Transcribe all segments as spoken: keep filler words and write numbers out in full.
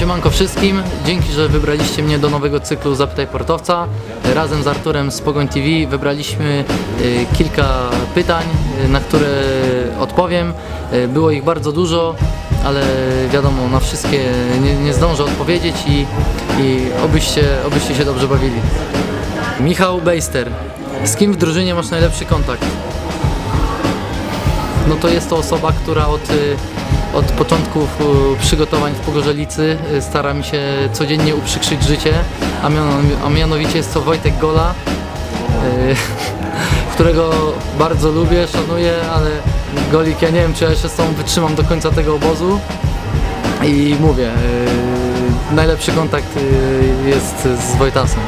Siemanko wszystkim, dzięki, że wybraliście mnie do nowego cyklu Zapytaj Portowca. Razem z Arturem z Pogoń T V wybraliśmy kilka pytań, na które odpowiem. Było ich bardzo dużo, ale wiadomo, na wszystkie nie, nie zdążę odpowiedzieć i, i obyście, obyście się dobrze bawili. Michał Bejster. Z kim w drużynie masz najlepszy kontakt? No to jest to osoba, która od, od początków przygotowań w Pogorzelicy stara mi się codziennie uprzykrzyć życie, a, miano, a mianowicie jest to Wojtek Gola, którego bardzo lubię, szanuję, ale Golik, ja nie wiem, czy ja jeszcze z tobą wytrzymam do końca tego obozu i mówię, najlepszy kontakt jest z Wojtasem.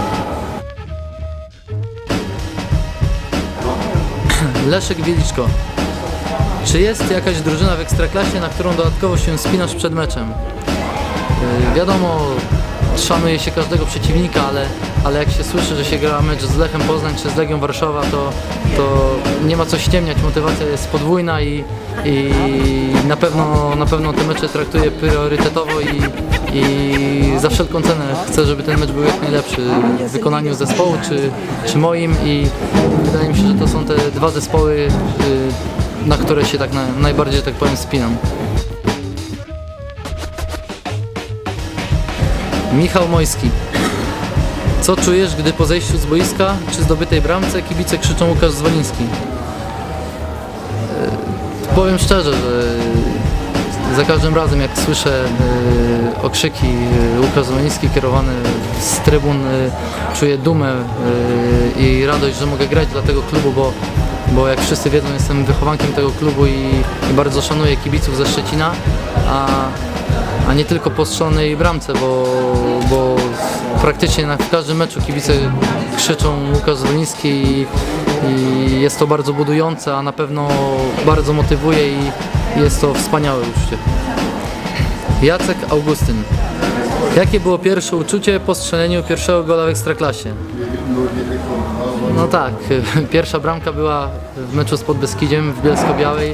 Leszek Wieliczko. Czy jest jakaś drużyna w Ekstraklasie, na którą dodatkowo się spinasz przed meczem? Yy, wiadomo, szanuje się każdego przeciwnika, ale, ale jak się słyszy, że się gra mecz z Lechem Poznań czy z Legią Warszawa, to, to nie ma co ściemniać, motywacja jest podwójna i, i na pewno, na pewno te mecze traktuję priorytetowo i, i za wszelką cenę chcę, żeby ten mecz był jak najlepszy w wykonaniu zespołu czy, czy moim i wydaje mi się, że to są te dwa zespoły, yy, na które się tak na, najbardziej, tak powiem, spinam. Michał Mojski. Co czujesz, gdy po zejściu z boiska czy zdobytej bramce kibice krzyczą Łukasz Zwoliński? Yy, powiem szczerze, że za każdym razem jak słyszę yy, okrzyki yy, Łukasz Zwoliński kierowany z trybun, yy, czuję dumę yy, i radość, że mogę grać dla tego klubu, bo bo jak wszyscy wiedzą, jestem wychowankiem tego klubu i, i bardzo szanuję kibiców ze Szczecina, a, a nie tylko po strzelonej bramce, bo, bo praktycznie na, w każdym meczu kibice krzyczą Łukasz Zwoliński i, i jest to bardzo budujące, a na pewno bardzo motywuje i jest to wspaniałe uczucie. Jacek Augustyn. Jakie było pierwsze uczucie po strzeleniu pierwszego gola w Ekstraklasie? No tak, pierwsza bramka była w meczu z Podbeskidziem w Bielsko-Białej.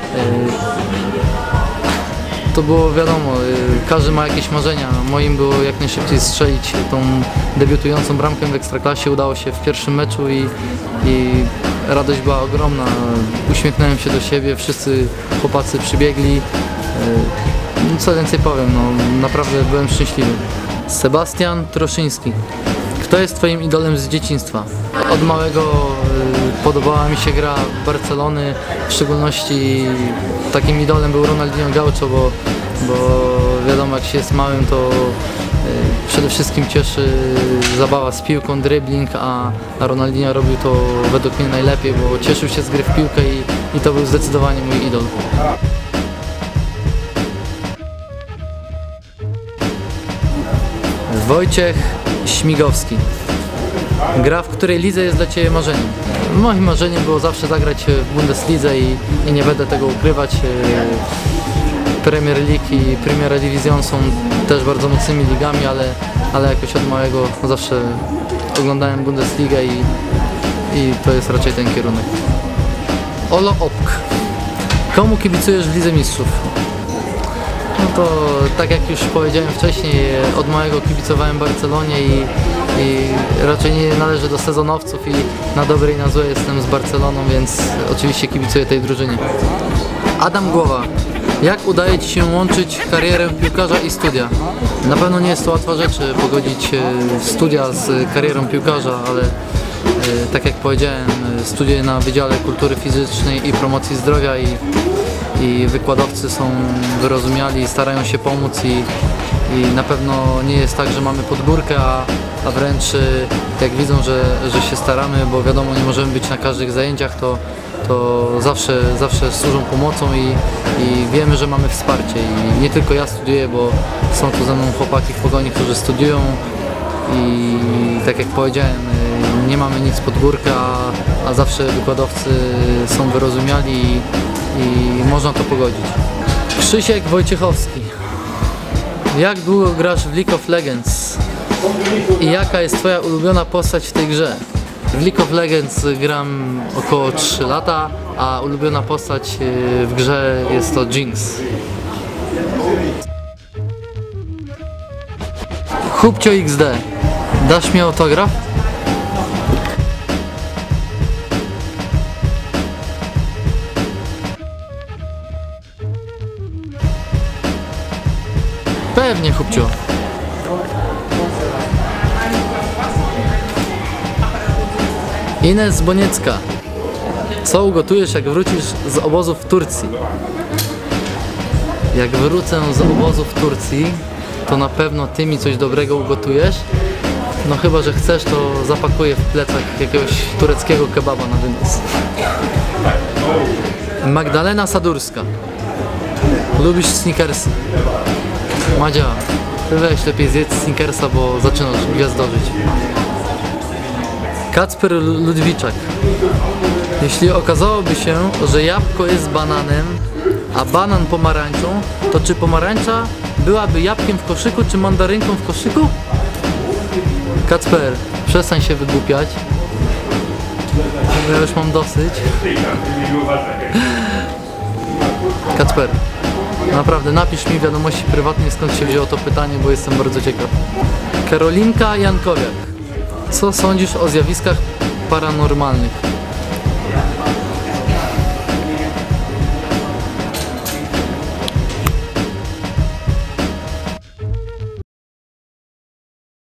To było wiadomo, każdy ma jakieś marzenia. Moim było jak najszybciej strzelić tą debiutującą bramkę w Ekstraklasie. Udało się w pierwszym meczu i, i radość była ogromna. Uśmiechnąłem się do siebie, wszyscy chłopacy przybiegli. Co więcej powiem, no, naprawdę byłem szczęśliwy. Sebastian Troszyński. Kto jest twoim idolem z dzieciństwa? Od małego y, podobała mi się gra Barcelony, w szczególności takim idolem był Ronaldinho Gaucho, bo, bo wiadomo, jak się jest małym, to y, przede wszystkim cieszy zabawa z piłką, dribbling, a, a Ronaldinho robił to według mnie najlepiej, bo cieszył się z gry w piłkę i, i to był zdecydowanie mój idol. Wojciech Śmigowski. Gra w której lidze jest dla Ciebie marzeniem? Moim marzeniem było zawsze zagrać w Bundeslidze i, i nie będę tego ukrywać. Premier League i Primera Division są też bardzo mocnymi ligami, ale, ale jakoś od małego zawsze oglądałem Bundesligę i, i to jest raczej ten kierunek. Olo Opk. Komu kibicujesz w Lidze Mistrzów? No to tak jak już powiedziałem wcześniej, od małego kibicowałem Barcelonie i, i raczej nie należę do sezonowców i na dobre i na złe jestem z Barceloną, więc oczywiście kibicuję tej drużynie. Adam Głowa. Jak udaje Ci się łączyć karierę piłkarza i studia? Na pewno nie jest to łatwa rzecz pogodzić studia z karierą piłkarza, ale tak jak powiedziałem, studiuję na Wydziale Kultury Fizycznej i Promocji Zdrowia i i wykładowcy są wyrozumiali, starają się pomóc i, i na pewno nie jest tak, że mamy pod górkę, a, a wręcz jak widzą, że, że się staramy, bo wiadomo, nie możemy być na każdych zajęciach, to, to zawsze, zawsze służą pomocą i, i wiemy, że mamy wsparcie i nie tylko ja studiuję, bo są tu ze mną chłopaki w Pogoni, którzy studiują i tak jak powiedziałem, nie mamy nic pod górkę, a, a zawsze wykładowcy są wyrozumiali i, i można to pogodzić. Krzysiek Wojciechowski. Jak długo grasz w League of Legends? I jaka jest Twoja ulubiona postać w tej grze? W League of Legends gram około trzy lata, a ulubiona postać w grze jest to Jinx. Chłopcio iks de, dasz mi autograf? Pewnie, chłopcio. Ines Boniecka. Co ugotujesz, jak wrócisz z obozu w Turcji? Jak wrócę z obozu w Turcji, to na pewno ty mi coś dobrego ugotujesz. No chyba, że chcesz, to zapakuję w plecach jakiegoś tureckiego kebaba na wynos. Magdalena Sadurska. Lubisz sneakersy? Madzia, ty weź lepiej zjedz sneakersa, bo zaczynasz gwiazdożyć. Kacper Ludwiczak. Jeśli okazałoby się, że jabłko jest bananem, a banan pomarańczą, to czy pomarańcza byłaby jabłkiem w koszyku, czy mandarynką w koszyku? Kacper, przestań się wygłupiać. Ja już mam dosyć. Kacper, naprawdę napisz mi wiadomości prywatnej, skąd się wzięło to pytanie, bo jestem bardzo ciekaw. Karolinka Jankowiak. Co sądzisz o zjawiskach paranormalnych?